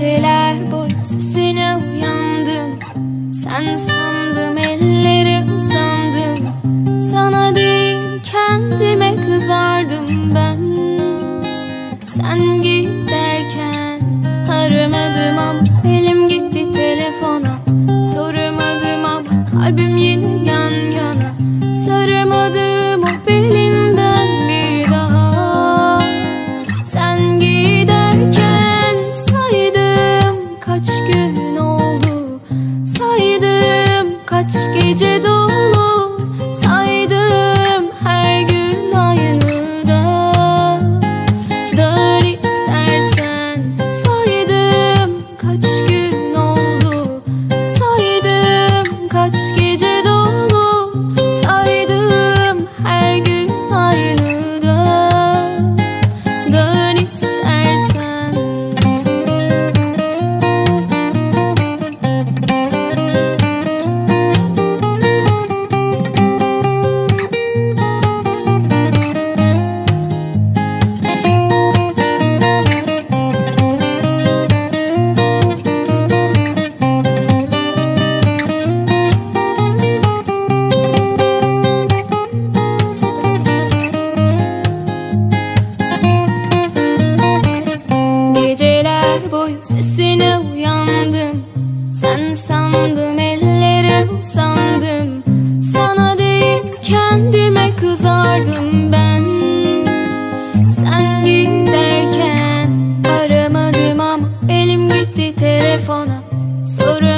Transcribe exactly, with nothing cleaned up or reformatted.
Geceler boyu sesine uyandım. Sen sandım, ellere uzandım. Sana değil kendime kızardım ben. Sen git derken aramadım ama elim gitti telefona. Sormadım ama kalbim yine yan yana. Saramadım o belinden bir daha. Sen giderken saydım kaç gün oldu. Saydım kaç gece dolu. Saydım her gün aynı da. Dön istersen. Saydım kaç gün oldu. Saydım kaç gece dolu. Saydım her gün aynı da. Dön istersen. Geceler boyu sesine uyandım. Sen sandım, ellere uzandım. Sana değil kendime kızardım ben. Sen giderken aramadım ama elim gitti telefona. Sorun